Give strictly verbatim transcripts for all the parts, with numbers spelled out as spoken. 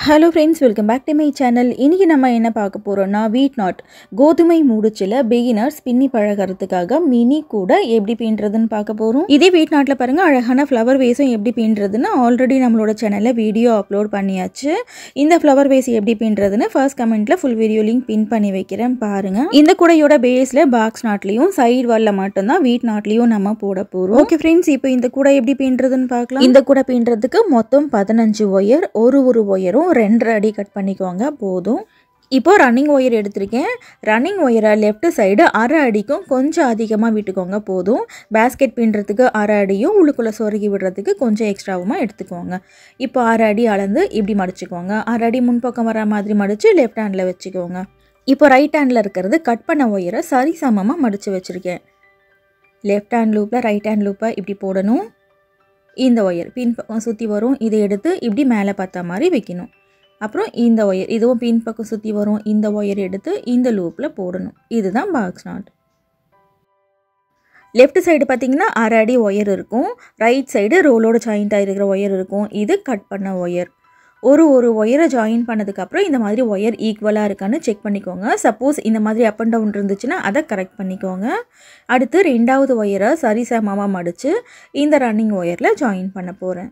Hello friends, welcome back to my channel. இன்னைக்கு நம்ம என்ன பார்க்க போறோம்னா வீட் நாட் கோதுமை மூடுச்சில beginners பின்னி பழகறதுக்காக மினி கூட எப்படி பின்றதுன்னு பார்க்க போறோம். இதே வீட் நாட்ல பாருங்க அழகான ஃப்ளவர் வேஸும் எப்படி பின்றதுன்னு ஆல்ரெடி நம்மளோட சேனல்ல வீடியோ அப்லோட் பண்ணியாச்சு. இந்த ஃப்ளவர் வேஸ் எப்படி பின்றதுன்னு ஃபர்ஸ்ட் கமெண்ட்ல ஃபுல் வீடியோ லிங்க் பின் பண்ணி வைக்கிறேன் பாருங்க. இந்த கூடையோட பேஸ்ல பாக்ஸ் நாட்லயும் சைடு வால்ல மட்டும் தான் வீட் நாட்லயும் நம்ம போட போறோம். ஓகே फ्रेंड्स, இப்போ இந்த கூடை எப்படி பின்றதுன்னு பார்க்கலாம். இந்த கூடை பின்றதுக்கு மொத்தம் பதினஞ்சு ஒயர், ஒரு ஒரு ஒயரும் ரெண்டரை அடி கட் பண்ணிக்கோங்க போதும். இப்போ ரன்னிங் ஒயர் எடுத்திருக்கேன். ரன்னிங் ஒயரை லெஃப்ட் சைடு அரை அடிக்கும் கொஞ்சம் அதிகமாக விட்டுக்கோங்க போதும். பேஸ்கெட் பின்னுறதுக்கு அரை அடியும் உள்ளுக்குள்ளே சொருகி விடுறதுக்கு கொஞ்சம் எக்ஸ்ட்ராவுமா எடுத்துக்கோங்க. இப்போ அரை அடி அளந்து இப்படி மடிச்சுக்கோங்க. அரை அடி முன்பக்கம் வர மாதிரி மடித்து லெஃப்ட் ஹேண்டில் வச்சுக்கோங்க. இப்போ ரைட் ஹேண்டில் இருக்கிறது கட் பண்ண ஒயரை சரி சமமாக மடித்து வச்சுருக்கேன். லெஃப்ட் ஹேண்ட் லூப்பில் ரைட் ஹேண்ட் லூப்பை இப்படி போடணும். இந்த ஒயர் பின் பக்கம் சுற்றி வரும், இதை எடுத்து இப்படி மேலே பார்த்தா மாதிரி வைக்கணும். அப்புறம் இந்த ஒயர் இதுவும் பின் பக்கம் சுற்றி வரும், இந்த ஒயர் எடுத்து இந்த லூப்பில் போடணும். இதுதான் பாக்ஸ் நாட். லெஃப்ட் சைடு பார்த்தீங்கன்னா அரை அடி ஒயர் இருக்கும், ரைட் சைடு ரோலோட ஜாயிண்ட் இருக்கிற ஒயர் இருக்கும். இது கட் பண்ண ஒயர். ஒரு ஒரு ஒயரை ஜாயின் பண்ணதுக்கப்புறம் இந்த மாதிரி ஒயர் ஈக்குவலாக இருக்கான்னு செக் பண்ணிக்கோங்க. சப்போஸ் இந்த மாதிரி அப் அண்ட் டவுன் இருந்துச்சுன்னா அதை கரெக்ட் பண்ணிக்கோங்க. அடுத்து ரெண்டாவது ஒயரை சரி சமமாக மடித்து இந்த ரன்னிங் ஒயரில் ஜாயின் பண்ண போகிறேன்.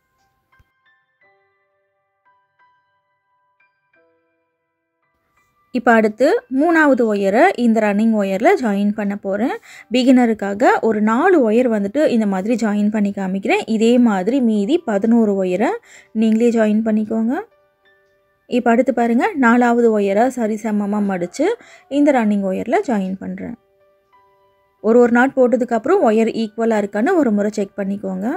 இப்போ அடுத்து மூணாவது ஒயரை இந்த ரன்னிங் ஒயரில் ஜாயின் பண்ண போகிறேன். பிகினருக்காக ஒரு நாலு ஒயர் வந்துட்டு இந்த மாதிரி ஜாயின் பண்ணி காமிக்கிறேன். இதே மாதிரி மீதி பதினோரு ஒயரை நீங்களே ஜாயின் பண்ணிக்கோங்க. இப்போ அடுத்து பாருங்கள், நாலாவது ஒயரை சரி சமமாக மடித்து இந்த ரன்னிங் ஒயரில் ஜாயின் பண்ணுறேன். ஒரு ஒரு நாட் போட்டதுக்கப்புறம் ஒயர் ஈக்குவலாக இருக்கான்னு ஒரு முறை செக் பண்ணிக்கோங்க.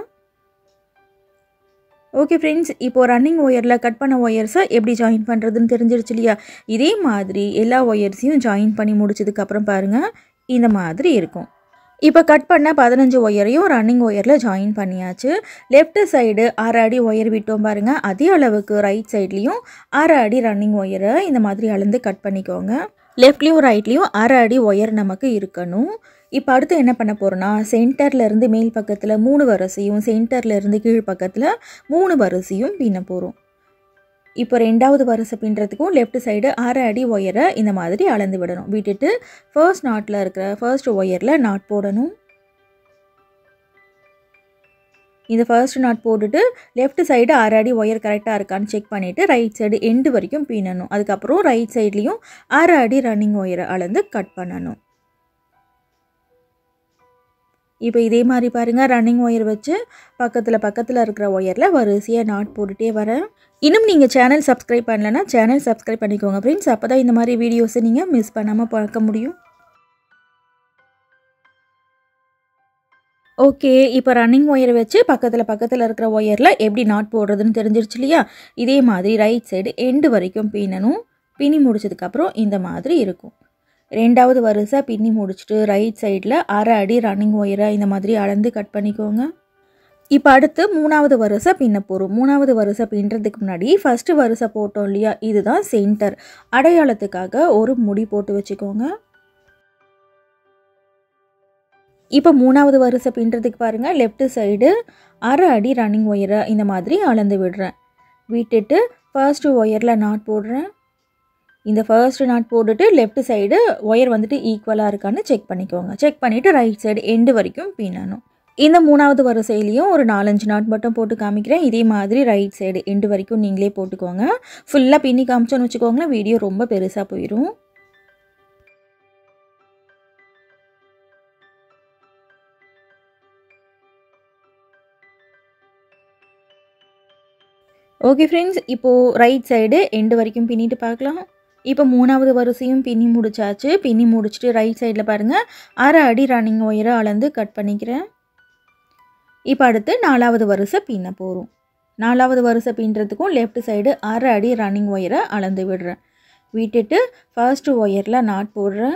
ஓகே ஃப்ரெண்ட்ஸ், இப்போ ரன்னிங் ஒயரில் கட் பண்ண ஒயர்ஸை எப்படி ஜாயின் பண்ணுறதுன்னு தெரிஞ்சிருச்சு இல்லையா? இதே மாதிரி எல்லா ஒயர்ஸையும் ஜாயின் பண்ணி முடிச்சதுக்கப்புறம் பாருங்கள் இந்த மாதிரி இருக்கும். இப்போ கட் பண்ண பதினஞ்சு ஒயரையும் ரன்னிங் ஒயரில் ஜாயின் பண்ணியாச்சு. லெஃப்ட் சைடு அரை அடி ஒயர் விட்டோம் பாருங்கள், அதே அளவுக்கு ரைட் சைட்லேயும் அரை அடி ரன்னிங் ஒயரை இந்த மாதிரி அளந்து கட் பண்ணிக்கோங்க. லெஃப்ட்லேயும் ரைட்லேயும் அரை அடி ஒயர் நமக்கு இருக்கணும். இப்போ அடுத்து என்ன பண்ண போகிறோன்னா, சென்டர்லேருந்து மேல் பக்கத்தில் மூணு வரிசையும் சென்டர்லேருந்து கீழ் பக்கத்தில் மூணு வரிசையும் பின்ன போகிறோம். இப்போ ரெண்டாவது வரிசை பின்னுறதுக்கும் லெஃப்ட் சைடு அரை அடி ஒயரை இந்த மாதிரி அளந்து விடணும். விட்டுட்டு ஃபர்ஸ்ட் நாட்டில் இருக்கிற ஃபர்ஸ்ட் ஒயரில் நாட் போடணும். இந்த ஃபர்ஸ்ட் நாட் போட்டுட்டு லெஃப்ட் சைடு அரை அடி ஒயர் கரெக்டாக இருக்கான்னு செக் பண்ணிவிட்டு ரைட் சைடு எண்டு வரைக்கும் பின்னணும். அதுக்கப்புறம் ரைட் சைட்லேயும் அரை அடி ரன்னிங் ஒயரை அளந்து கட் பண்ணணும். இப்போ இதே மாதிரி பாருங்கள், ரன்னிங் ஒயர் வச்சு பக்கத்தில் பக்கத்தில் இருக்கிற ஒயரில் வரிசையாக நாட் போட்டுகிட்டே வரேன். இன்னும் நீங்கள் சேனல் சப்ஸ்கிரைப் பண்ணலைன்னா சேனல் சப்ஸ்கிரைப் பண்ணிக்கோங்க ஃப்ரெண்ட்ஸ். அப்போ தான் இந்த மாதிரி வீடியோஸை நீங்கள் மிஸ் பண்ணாமல் பார்க்க முடியும். ஓகே, இப்போ ரன்னிங் ஒயர் வச்சு பக்கத்தில் பக்கத்தில் இருக்கிற ஒயரில் எப்படி நாட் போடுறதுன்னு தெரிஞ்சிருச்சு இல்லையா? இதே மாதிரி ரைட் சைடு எண்டு வரைக்கும் பின்னணும். பின்னி முடிச்சதுக்கப்புறம் இந்த மாதிரி இருக்கும். ரெண்டாவது வரிசை பின்னி முடிச்சுட்டு ரைட் சைடில் அரை அடி ரன்னிங் ஒயரை இந்த மாதிரி அளந்து கட் பண்ணிக்கோங்க. இப்போ அடுத்து மூணாவது வரிசை பின்ன போகிறோம். மூணாவது வரிசை பின்னுறதுக்கு முன்னாடி ஃபஸ்ட்டு வரிசை போட்டோம் இல்லையா, இதுதான் சென்டர். அடையாளத்துக்காக ஒரு முடி போட்டு வச்சுக்கோங்க. இப்போ மூணாவது வரிசை பின்னுறதுக்கு பாருங்கள், லெஃப்ட் சைடு அரை அடி ரன்னிங் ஒயரை இந்த மாதிரி அளந்து விடுறேன். விட்டுட்டு ஃபர்ஸ்ட்டு ஒயரில் நாட் போடுறேன். இந்த ஃபர்ஸ்ட் நாட் போட்டுட்டு லெஃப்ட் சைடு ஒயர் வந்துட்டு ஈக்குவலாக இருக்கான்னு செக் பண்ணிக்கோங்க. செக் பண்ணிவிட்டு ரைட் சைடு எண்டு வரைக்கும் பின்னணும். இந்த மூணாவது வரிசையிலையும் ஒரு நாலஞ்சு நாட் மட்டும் போட்டு காமிக்கிறேன். இதே மாதிரி ரைட் சைடு எண்டு வரைக்கும் நீங்களே போட்டுக்கோங்க. ஃபுல்லாக பின்னி காமிச்சோன்னு வச்சுக்கோங்களேன், வீடியோ ரொம்ப பெருசாக போயிடும். ஓகே ஃப்ரெண்ட்ஸ், இப்போது ரைட் சைடு எண்டு வரைக்கும் பின்னிட்டு பார்க்கலாம். இப்போ மூணாவது வரிசையும் பின்னி முடிச்சாச்சு. பின்னி முடிச்சுட்டு ரைட் சைடில் பாருங்கள் அரை அடி ரன்னிங் ஒயரை அளந்து கட் பண்ணிக்கிறேன். இப்போ அடுத்து நாலாவது வரிசை பின்ன போகிறோம். நாலாவது வரிசை பின்னுறதுக்கும் லெஃப்ட் சைடு அரை அடி ரன்னிங் ஒயரை அளந்து விடுறேன். விட்டுட்டு ஃபர்ஸ்ட் ஒயரில் நாட் போடுறேன்.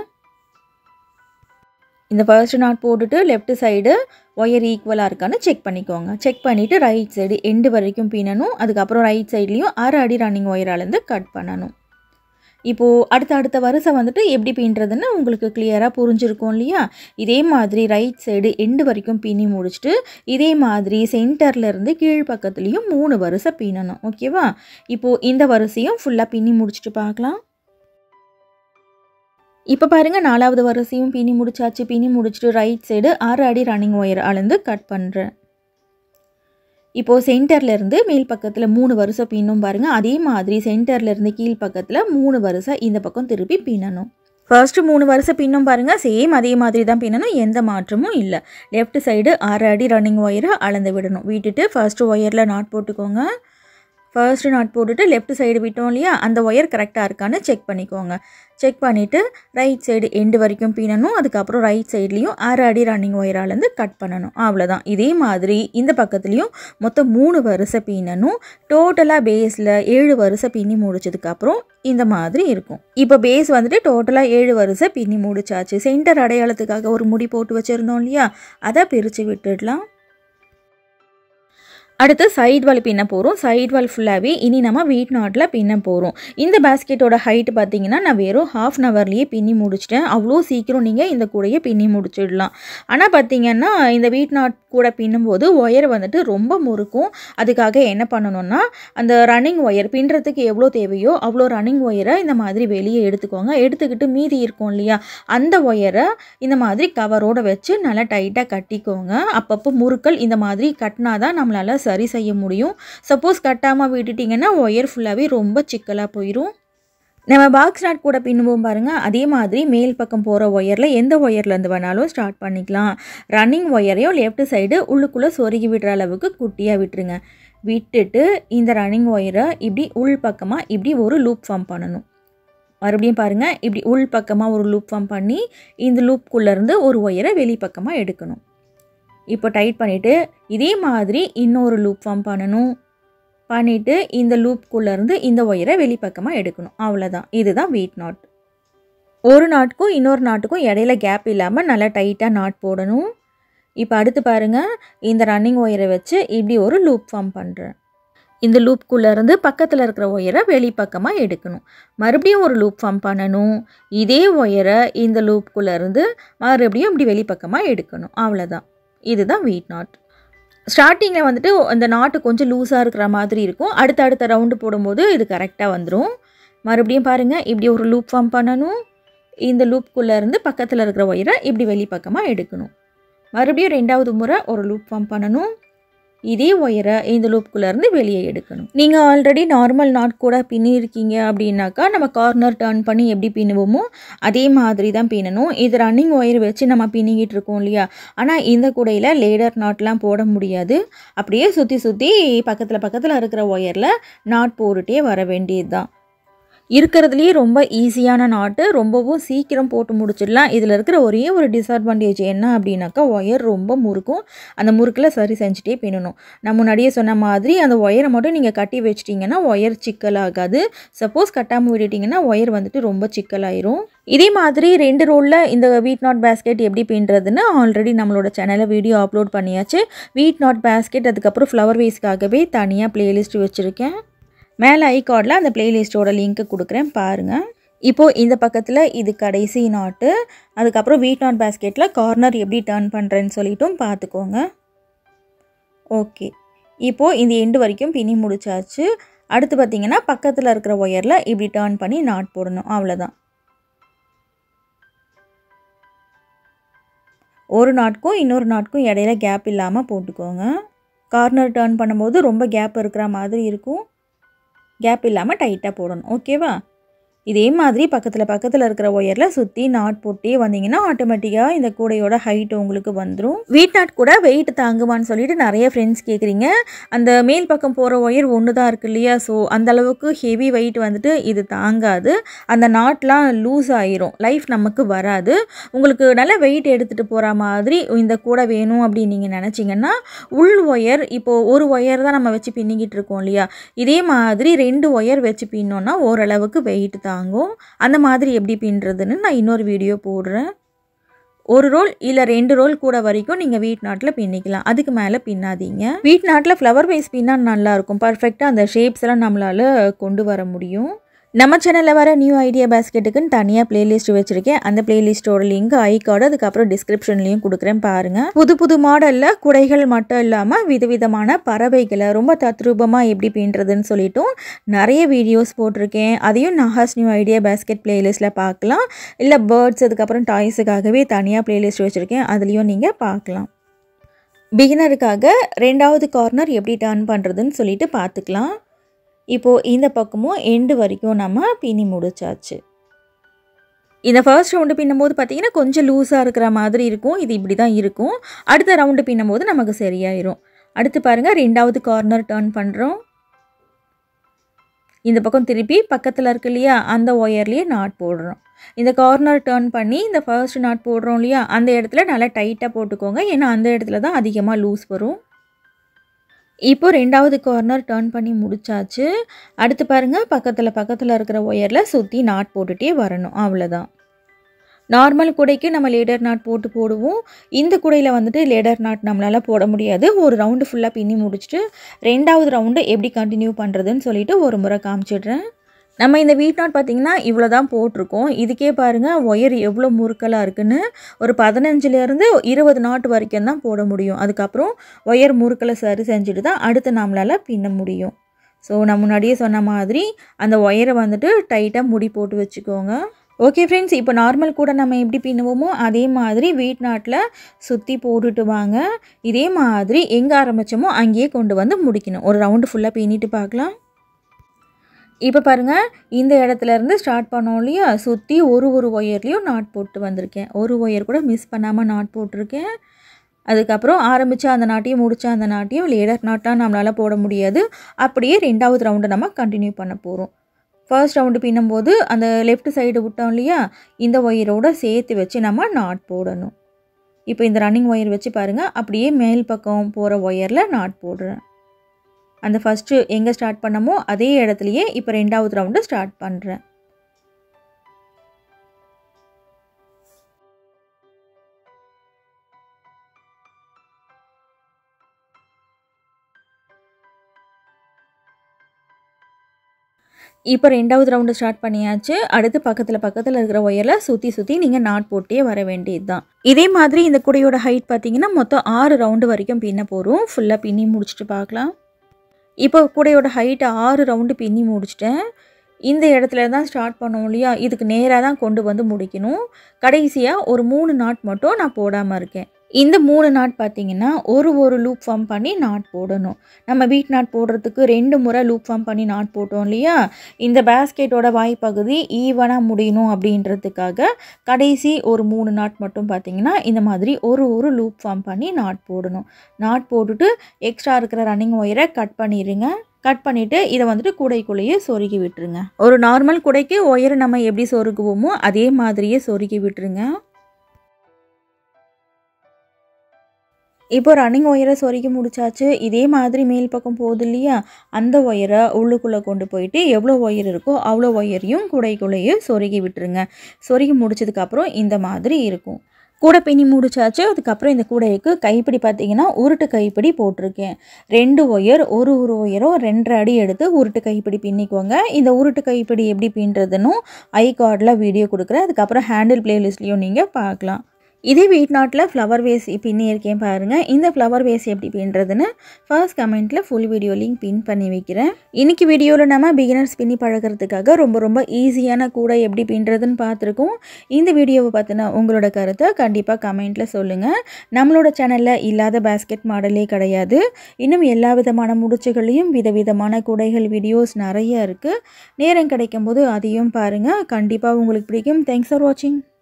இந்த ஃபர்ஸ்ட் நாட் போட்டுட்டு லெஃப்ட் சைடு ஒயர் ஈக்குவலாக இருக்கான்னு செக் பண்ணிக்கோங்க. செக் பண்ணிவிட்டு ரைட் சைடு எண்டு வரைக்கும் பின்னணும். அதுக்கப்புறம் ரைட் சைட்லேயும் அரை அடி ரன்னிங் ஒயர் அளந்து கட் பண்ணணும். இப்போது அடுத்த அடுத்த வரிசை வந்துட்டு எப்படி பின்னுறதுன்னு உங்களுக்கு கிளியராக புரிஞ்சிருக்கும் இல்லையா? இதே மாதிரி ரைட் சைடு எண்டு வரைக்கும் பின்னி முடிச்சுட்டு இதே மாதிரி சென்டர்லேருந்து கீழ் பக்கத்துலேயும் மூணு வரிசை பின்னணும். ஓகேவா? இப்போது இந்த வரிசையும் ஃபுல்லாக பின்னி முடிச்சுட்டு பார்க்கலாம். இப்போ பாருங்கள், நாலாவது வரிசையும் பின்னி முடிச்சாச்சு. பின்னி முடிச்சுட்டு ரைட் சைடு ஆறு அடி ரன்னிங் ஒயர் அளந்து கட் பண்ணுறேன். இப்போது சென்டர்லேருந்து மேல் பக்கத்தில் மூணு வரிசை பின்னும் பாருங்கள். அதே மாதிரி சென்டர்லேருந்து கீழ் பக்கத்தில் மூணு வரிசை இந்த பக்கம் திருப்பி பின்னணும். ஃபர்ஸ்ட்டு மூணு வரிசை பின்னும் பாருங்கள். சேம் அதே மாதிரி தான் பின்னணும், எந்த மாற்றமும் இல்லை. லெஃப்ட் சைடு ஆறு அடி ரன்னிங் ஒயரை அளந்து விடணும். விட்டுட்டு ஃபர்ஸ்ட்டு ஒயரில் நாட் போட்டுக்கோங்க. ஃபர்ஸ்ட்டு நாட் போட்டுட்டு லெஃப்ட் சைடு விட்டோம் இல்லையா, அந்த ஒயர் கரெக்டாக இருக்கான்னு செக் பண்ணிக்கோங்க. செக் பண்ணிவிட்டு ரைட் சைடு எண்டு வரைக்கும் பின்னணும். அதுக்கப்புறம் ரைட் சைட்லேயும் ஆறு அடி ரன்னிங் ஒயராலேருந்து கட் பண்ணணும். அவ்வளோதான். இதே மாதிரி இந்த பக்கத்துலேயும் மொத்தம் மூணு வரிசை பின்னணும். டோட்டலாக பேஸில் ஏழு வரிசை பின்னி முடிச்சதுக்கப்புறம் இந்த மாதிரி இருக்கும். இப்போ பேஸ் வந்துட்டு டோட்டலாக ஏழு வரிசை பின்னி முடிச்சாச்சு. சென்டர் அடையாளத்துக்காக ஒரு முடி போட்டு வச்சுருந்தோம் இல்லையா, அதை பிரித்து விட்டுடலாம். அடுத்து சைட் வால் பின்ன போகிறோம். சைட் வால் ஃபுல்லாகவே இனி நம்ம வீட் நாட்டில் பின்ன போகிறோம். இந்த பேஸ்கெட்டோட ஹைட் பார்த்திங்கன்னா நான் வெறும் ஹாஃப் அன் ஹவர்லேயே பின்னி முடிச்சிட்டேன். அவ்வளோ சீக்கிரம் நீங்கள் இந்த கூடையை பின்னி முடிச்சிடலாம். ஆனால் பார்த்திங்கன்னா இந்த வீட் நாட் கூட பின்னும்போது ஒயர் வந்துட்டு ரொம்ப முறுக்கும். அதுக்காக என்ன பண்ணணும்னா, அந்த ரன்னிங் ஒயர் பின்னுறதுக்கு எவ்வளோ தேவையோ அவ்வளோ ரன்னிங் ஒயரை இந்த மாதிரி வெளியே எடுத்துக்கோங்க. எடுத்துக்கிட்டு மீதி இருக்கும் இல்லையா, அந்த ஒயரை இந்த மாதிரி கவரோடு வச்சு நல்லா டைட்டாக கட்டிக்கோங்க. அப்பப்போ முறுக்கள் இந்த மாதிரி கட்டினா தான் நம்மளால் சரி செய்ய முடியும். சப்போஸ் கட்டாமல் விட்டுட்டிங்கன்னா ஒயர் ஃபுல்லாகவே ரொம்ப சிக்கலாக போயிடும். நம்ம பாக்ஸ் நாட் கூட பின்னுவோம் பாருங்கள். அதே மாதிரி மேல் பக்கம் போகிற ஒயரில் எந்த ஒயர்லேருந்து வேணாலும் ஸ்டார்ட் பண்ணிக்கலாம். ரன்னிங் ஒயரையும் லெஃப்ட் சைடு உள்ளுக்குள்ளே சொருகி விடுற அளவுக்கு குட்டியாக விட்டுருங்க. விட்டுட்டு இந்த ரன்னிங் ஒயரை இப்படி உள் பக்கமாக இப்படி ஒரு லூப் ஃபார்ம் பண்ணணும். மறுபடியும் பாருங்கள், இப்படி உள் பக்கமாக ஒரு லூப் ஃபார்ம் பண்ணி இந்த லூப்புக்குள்ளேருந்து ஒரு ஒயரை வெளி பக்கமாக எடுக்கணும். இப்போ டைட் பண்ணிவிட்டு இதே மாதிரி இன்னொரு லூப் ஃபார்ம் பண்ணணும். பண்ணிவிட்டு இந்த லூப்புக்குள்ளேருந்து இந்த ஒயரை வெளிப்பக்கமாக எடுக்கணும். அவ்வளோதான். இதுதான் வீட் நாட். ஒரு நாட்டுக்கும் இன்னொரு நாட்டுக்கும் இடையில கேப் இல்லாமல் நல்லா டைட்டாக நாட் போடணும். இப்போ அடுத்து பாருங்கள், இந்த ரன்னிங் ஒயரை வச்சு இப்படி ஒரு லூப் ஃபார்ம் பண்ணுறேன். இந்த லூப்புக்குள்ளேருந்து பக்கத்தில் இருக்கிற ஒயரை வெளிப்பக்கமாக எடுக்கணும். மறுபடியும் ஒரு லூப் ஃபார்ம் பண்ணணும். இதே ஒயரை இந்த லூப்புக்குள்ளேருந்து மறுபடியும் இப்படி வெளிப்பக்கமாக எடுக்கணும். அவ்வளோதான். இதுதான் வீட் நாட். ஸ்டார்டிங்கில் வந்துட்டு அந்த நாட்டு கொஞ்சம் லூஸாக இருக்கிற மாதிரி இருக்கும். அடுத்த அடுத்த ரவுண்டு போடும்போது இது கரெக்டாக வந்துடும். மறுபடியும் பாருங்கள், இப்படி ஒரு லூப் ஃபார்ம் பண்ணணும். இந்த லூப்புக்குள்ளே இருந்து பக்கத்தில் இருக்கிற ஒயரை இப்படி வெளிப்பக்கமாக எடுக்கணும். மறுபடியும் ரெண்டாவது முறை ஒரு லூப் ஃபார்ம் பண்ணணும். இதே ஒயரை இந்த லூப்புக்குள்ளேருந்து வெளியே எடுக்கணும். நீங்கள் ஆல்ரெடி நார்மல் நாட் கூட பின்னிருக்கீங்க அப்படின்னாக்கா நம்ம கார்னர் டர்ன் பண்ணி எப்படி பின்னுவோமோ அதே மாதிரி தான் பின்னணும். இது ரன்னிங் ஒயர் வச்சு நம்ம பின்னிக்கிட்டு இருக்கோம் இல்லையா, ஆனால் இந்த கூடையில் லேடர் நாட்லாம் போட முடியாது. அப்படியே சுற்றி சுற்றி பக்கத்தில் பக்கத்தில் இருக்கிற ஒயரில் நாட் போட்டுகிட்டே வர வேண்டியது தான். இருக்கிறதுலேயே ரொம்ப ஈஸியான நாட்டு, ரொம்பவும் சீக்கிரம் போட்டு முடிச்சிடலாம். இதில் இருக்கிற ஒரே ஒரு டிஸ்அட்வான்டேஜ் என்ன அப்படின்னாக்கா, ஒயர் ரொம்ப முறுக்கும். அந்த முறுக்கில் சரி செஞ்சுட்டே பின்னணும். நான் முன்னாடியே சொன்ன மாதிரி அந்த ஒயரை மட்டும் நீங்கள் கட்டி வச்சிட்டிங்கன்னா ஒயர் சிக்கலாகாது. சப்போஸ் கட்டாமல் விட்டுட்டிங்கன்னா ஒயர் வந்துட்டு ரொம்ப சிக்கலாயிரும். இதே மாதிரி ரெண்டு ரோலில் இந்த வீட் நாட் பேஸ்கெட் எப்படி பின்னுறதுன்னு ஆல்ரெடி நம்மளோட சேனலில் வீடியோ அப்லோட் பண்ணியாச்சு. வீட் நாட் பேஸ்கெட் அதுக்கப்புறம் ஃப்ளவர் வேஸ்க்காகவே தனியாக ப்ளேலிஸ்ட் வச்சுருக்கேன். மேலே ஐகார்டில் அந்த பிளேலிஸ்ட்டோட லிங்க்கு கொடுக்குறேன் பாருங்கள். இப்போது இந்த பக்கத்தில் இது கடைசி நாட்டு. அதுக்கப்புறம் வீட் நாட் பேஸ்கெட்டில் கார்னர் எப்படி டர்ன் பண்ணுறேன்னு சொல்லிட்டும் பார்த்துக்கோங்க. ஓகே, இப்போது இந்த எண்டு வரைக்கும் பின்னி முடிச்சாச்சு. அடுத்து பார்த்திங்கன்னா பக்கத்தில் இருக்கிற ஒயரில் இப்படி டர்ன் பண்ணி நாட் போடணும். அவ்வளோதான். ஒரு நாட்க்கும் இன்னொரு நாட்க்கும் இடையில கேப் இல்லாமல் போட்டுக்கோங்க. கார்னர் டர்ன் பண்ணும்போது ரொம்ப கேப் இருக்கிற மாதிரி இருக்கும். கேப் இல்லாமல் டைட்டாக போடணும். ஓகேவா? இதே மாதிரி பக்கத்தில் பக்கத்தில் இருக்கிற ஒயரில் சுற்றி நாட் போட்டே வந்தீங்கன்னா ஆட்டோமேட்டிக்காக இந்த கூடையோட ஹைட் உங்களுக்கு வந்துடும். வீட் நாட் கூட வெயிட் தாங்குவான்னு சொல்லிட்டு நிறைய ஃப்ரெண்ட்ஸ் கேட்குறீங்க. அந்த மேல் பக்கம் போகிற ஒயர் ஒன்று தான் இருக்குது இல்லையா, ஸோ அந்தளவுக்கு ஹெவி வெயிட் வந்துட்டு இது தாங்காது. அந்த நாட்லாம் லூஸ் ஆயிரும், லைஃப் நமக்கு வராது. உங்களுக்கு நல்ல வெயிட் எடுத்துகிட்டு போகிற மாதிரி இந்த கூடை வேணும் அப்படின்னு நீங்கள் நினச்சிங்கன்னா உள் ஒயர், இப்போது ஒரு ஒயர் தான் நம்ம வச்சு பின்னிக்கிட்டு இருக்கோம் இல்லையா, இதே மாதிரி ரெண்டு ஒயர் வச்சு பின்னோன்னா ஓரளவுக்கு வெயிட் தான் தாங்கும். அந்த மாதிரி எப்படி பின்னுறதுன்னு நான் இன்னொரு வீடியோ போடுறேன். ஒரு ரோல் இல்லை ரெண்டு ரோல் கூட வரைக்கும் நீங்கள் வீட் நாட்டில் பின்னிக்கலாம். அதுக்கு மேலே பின்னாதீங்க. வீட் நாட்டில் ஃப்ளவர் வேஸ் பின்னா நல்லாயிருக்கும். பர்ஃபெக்டாக அந்த ஷேப்ஸ் எல்லாம் நம்மளால் கொண்டு வர முடியும். நம்ம சேனலில் வர நியூ ஐடியா பேஸ்கெட்டுக்குன்னு தனியாக பிளேலிஸ்ட் வச்சுருக்கேன். அந்த பிளேலிஸ்ட்டோட லிங்க் ஐ கார்டு அதுக்கப்புறம் டிஸ்கிரிப்ஷன்லேயும் கொடுக்குறேன் பாருங்கள். புது புது மாடலில் குடைகள் மட்டும் இல்லாமல் விதவிதமான பறவைகளை ரொம்ப தத்ரூபமாக எப்படி பின்னுறதுன்னு சொல்லிட்டும் நிறைய வீடியோஸ் போட்டிருக்கேன். அதையும் நஹாஸ் நியூ ஐடியா பேஸ்கெட் பிளேலிஸ்ட்டில் பார்க்கலாம். இல்லை பேர்ட்ஸ் அதுக்கப்புறம் டாய்ஸுக்காகவே தனியாக பிளேலிஸ்ட் வச்சுருக்கேன், அதுலேயும் நீங்கள் பார்க்கலாம். பிகினருக்காக ரெண்டாவது கார்னர் எப்படி டர்ன் பண்ணுறதுன்னு சொல்லிட்டு பார்த்துக்கலாம். இப்போது இந்த பக்கமும் எண்டு வரைக்கும் நம்ம பின்னி முடிச்சாச்சு. இந்த ஃபர்ஸ்ட் ரவுண்டு பின்னும்போது பார்த்திங்கன்னா கொஞ்சம் லூஸாக இருக்கிற மாதிரி இருக்கும். இது இப்படி தான் இருக்கும். அடுத்த ரவுண்டு பின்னும்போது நமக்கு சரியாயிரும். அடுத்து பாருங்கள், ரெண்டாவது கார்னர் டர்ன் பண்ணுறோம். இந்த பக்கம் திருப்பி பக்கத்தில் இருக்கு இல்லையா, அந்த ஒயர்லேயே நாட் போடுறோம். இந்த கார்னர் டர்ன் பண்ணி இந்த ஃபர்ஸ்ட் நாட் போடுறோம் இல்லையா, அந்த இடத்துல நல்லா டைட்டாக போட்டுக்கோங்க. ஏன்னா அந்த இடத்துல தான் அதிகமாக லூஸ் வரும். இப்போ ரெண்டாவது கார்னர் டர்ன் பண்ணி முடிச்சாச்சு. அடுத்து பாருங்கள், பக்கத்தில் பக்கத்தில் இருக்கிற ஒயரில் சுற்றி நாட் போட்டுகிட்டே வரணும், அவ்வளோதான். நார்மல் குடைக்கு நம்ம லேடர் நாட் போட்டு போடுவோம். இந்த குடையில் வந்துட்டு லேடர் நாட் நம்மளால் போட முடியாது. ஒரு ரவுண்டு ஃபுல்லாக பின்னி முடிச்சுட்டு ரெண்டாவது ரவுண்டு எப்படி கண்டினியூ பண்ணுறதுன்னு சொல்லிட்டு ஒரு முறை காமிச்சிடுறேன். நம்ம இந்த வீட் நாட் பார்த்திங்கன்னா இவ்வளோ தான் போட்டிருக்கோம். இதுக்கே பாருங்கள் ஒயர் எவ்வளோ முறுக்கலாக இருக்குன்னு. ஒரு பதினஞ்சுலேருந்து இருபது நாட் வரைக்கும் தான் போட முடியும். அதுக்கப்புறம் ஒயர் முறுக்கலை சரி செஞ்சுட்டு தான் அடுத்து நம்மளால் பின்ன முடியும். ஸோ நான் முன்னாடியே சொன்ன மாதிரி அந்த ஒயரை வந்துட்டு டைட்டாக முடி போட்டு வச்சுக்கோங்க. ஓகே ஃப்ரெண்ட்ஸ், இப்போ நார்மல் கூட நம்ம எப்படி பின்னுவோமோ அதே மாதிரி வீட் நாட்டில் சுற்றி போட்டுட்டு வாங்க. இதே மாதிரி எங்கே ஆரம்பித்தோமோ அங்கேயே கொண்டு வந்து முடிக்கணும். ஒரு ரவுண்டு ஃபுல்லாக பின்னிட்டு பார்க்கலாம். இப்போ பாருங்கள், இந்த இடத்துலேருந்து ஸ்டார்ட் பண்ணோம் இல்லையா, சுற்றி ஒரு ஒரு ஒயர்லேயும் நாட் போட்டு வந்திருக்கேன். ஒரு ஒயர் கூட மிஸ் பண்ணாமல் நாட் போட்டிருக்கேன். அதுக்கப்புறம் ஆரம்பித்தா அந்த நாட்டையும் முடித்தா அந்த நாட்டையும் லேடர் நாட்டாக நம்மளால் போட முடியாது. அப்படியே ரெண்டாவது ரவுண்டு நம்ம கண்டினியூ பண்ண போகிறோம். ஃபர்ஸ்ட் ரவுண்டு பின்னும்போது அந்த லெஃப்ட் சைடு விட்டோம் இல்லையா, இந்த ஒயரோடு சேர்த்து வச்சு நம்ம நாட் போடணும். இப்போ இந்த ரன்னிங் ஒயர் வச்சு பாருங்கள், அப்படியே மேல் பக்கம் போகிற ஒயரில் நாட் போடுறேன். அந்த ஃபஸ்ட்டு எங்கே ஸ்டார்ட் பண்ணமோ அதே இடத்துலையே இப்போ ரெண்டாவது ரவுண்டு ஸ்டார்ட் பண்ணுறேன். இப்போ ரெண்டாவது ரவுண்டு ஸ்டார்ட் பண்ணியாச்சு. அடுத்து பக்கத்தில் பக்கத்தில் இருக்கிற ஒயரில் சுற்றி சுற்றி நீங்கள் நாட் போட்டே வர வேண்டியது தான். இதே மாதிரி இந்த குடையோட ஹைட் பார்த்திங்கன்னா மொத்தம் ஆறு ரவுண்டு வரைக்கும் பின்ன போகிறோம். ஃபுல்லாக பின்னி முடிச்சுட்டு பார்க்கலாம். இப்போ கூடையோட ஹைட்டு ஆறு ரவுண்டு பின்னி முடிச்சிட்டேன். இந்த இடத்துல தான் ஸ்டார்ட் பண்ணோம் இல்லையா, இதுக்கு நேராக தான் கொண்டு வந்து முடிக்கணும். கடைசியாக ஒரு மூணு நாட் மட்டும் நான் போடாமல் இருக்கேன். இந்த மூணு நாட் பார்த்திங்கன்னா ஒரு ஒரு லூப் ஃபார்ம் பண்ணி நாட் போடணும். நம்ம வீட் நாட் போடுறதுக்கு ரெண்டு முறை லூப் ஃபார்ம் பண்ணி நாட் போட்டோம் இல்லையா, இந்த பேஸ்கெட்டோட வாய்ப்பகுதி ஈவனாக முடியணும் அப்படின்றதுக்காக கடைசி ஒரு மூணு நாட் மட்டும் பார்த்திங்கன்னா இந்த மாதிரி ஒரு ஒரு லூப் ஃபார்ம் பண்ணி நாட் போடணும். நாட் போட்டுட்டு எக்ஸ்ட்ரா இருக்கிற ரன்னிங் ஒயரை கட் பண்ணிடுங்க. கட் பண்ணிவிட்டு இதை வந்துட்டு கூடைக்குள்ளேயே சொருகி விட்டுருங்க. ஒரு நார்மல் கூடைக்கு ஒயரை நம்ம எப்படி சொருகுவோமோ அதே மாதிரியே சொருகி விட்டுருங்க. இப்போ ரன்னிங் ஒயரை சொருகி முடிச்சாச்சு. இதே மாதிரி மேல் பக்கம் போகுது இல்லையா, அந்த ஒயரை உள்ளுக்குள்ளே கொண்டு போயிட்டு எவ்வளோ ஒயர் இருக்கோ அவ்வளோ ஒயரையும் கூடைக்குள்ளேயே சொருகி விட்டுருங்க. சொருகி முடிச்சதுக்கப்புறம் இந்த மாதிரி இருக்கும். கூடை பின்னி முடிச்சாச்சு. அதுக்கப்புறம் இந்த கூடைக்கு கைப்பிடி பார்த்திங்கன்னா உருட்டு கைப்பிடி போட்டிருக்கேன். ரெண்டு ஒயர் ஒரு ஒரு ஒயரும் ரெண்டரை அடி எடுத்து உருட்டு கைப்பிடி பின்னிக்கோங்க. இந்த உருட்டு கைப்பிடி எப்படி பின்னுறதுன்னு ஐ கார்டில் வீடியோ கொடுக்குறேன். அதுக்கப்புறம் ஹேண்டில் பிளேலிஸ்ட்லேயும் நீங்கள் பார்க்கலாம். இதே வீட் நாட்டில் ஃப்ளவர் வேஸ் பின்னி இருக்கேன் பாருங்கள். இந்த ஃப்ளவர் வேஸ் எப்படி பின்னுறதுன்னு ஃபர்ஸ்ட் கமெண்ட்டில் ஃபுல் வீடியோ லிங்க் பின் பண்ணி வைக்கிறேன். இன்றைக்கி வீடியோவில் நம்ம பிகினர்ஸ் பின்னி பழகிறதுக்காக ரொம்ப ரொம்ப ஈஸியான கூடை எப்படி பின்னுறதுன்னு பார்த்துருக்கோம். இந்த வீடியோவை பார்த்தினா உங்களோட கருத்தை கண்டிப்பாக கமெண்ட்டில் சொல்லுங்கள். நம்மளோட சேனலில் இல்லாத பேஸ்கெட் மாடலே கிடையாது. இன்னும் எல்லா விதமான முடிச்சுகளையும் விதவிதமான கூடைகள் வீடியோஸ் நிறைய இருக்குது. நேரம் கிடைக்கும் போது அதையும் பாருங்கள். கண்டிப்பாக உங்களுக்கு பிடிக்கும். தேங்க்ஸ் ஃபார் வாட்சிங்.